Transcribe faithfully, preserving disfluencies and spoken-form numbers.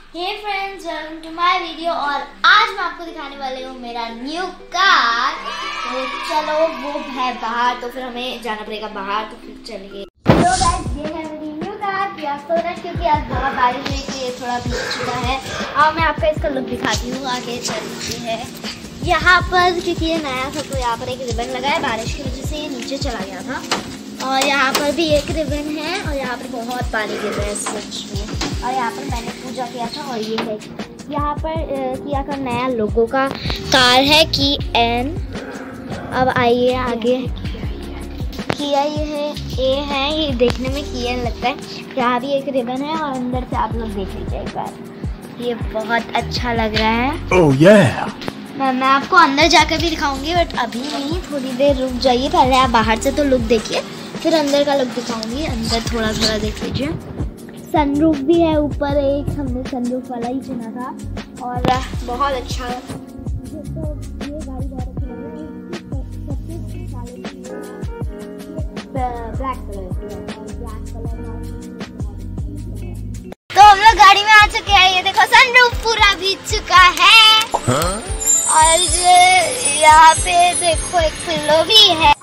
Hey friends, welcome to my video. और आज मैं आपको दिखाने वाली हूँ मेरा न्यू कार। तो चलो, वो है बाहर, तो फिर हमें जाना पड़ेगा बाहर। तो फिर चलिए। तो गाइस, ये है मेरी न्यू कार किया सोनेट, क्योंकि आज बहुत बारिश हुई तो ये थोड़ा भीग चुका है। अब मैं आपको इसका लुक दिखाती हूँ। आगे चलती है यहाँ पर, क्योंकि ये नया था तो यहाँ पर एक रिबन लगा है। बारिश की वजह से ये नीचे चला गया था। और यहाँ पर भी एक रिबन है और यहाँ पर बहुत पानी गिर रहा है सच में। और यहाँ पर मैंने पूजा किया था। और ये है यहाँ पर किया का नया लोगो का कार है की एन। अब आइए आगे। किया ये है ए है, ये देखने में किया लगता है। यहाँ भी एक रिबन है और अंदर से आप लोग देख लीजिए एक बार। ये बहुत अच्छा लग रहा है। oh, yeah. मैं मैं आपको अंदर जाकर भी दिखाऊंगी, बट अभी नहीं, थोड़ी देर रुक जाइए। पहले आप बाहर से तो लुक देखिए, फिर अंदर का लुक दिखाऊंगी। अंदर थोड़ा थोड़ा देख लीजिए। सनरूफ भी है ऊपर, एक हमने सनरूफ वाला ही चुना था और बहुत अच्छा। मुझे तो ये गाड़ी बहुत अच्छी लगी। ब्लैक कलर की है और ब्लैक कलर तो हम लोग गाड़ी में आ चुके हैं। ये देखो, सनरूफ पूरा भीग चुका है। हाँ? और यहाँ पे देखो एक पिल्लो भी है।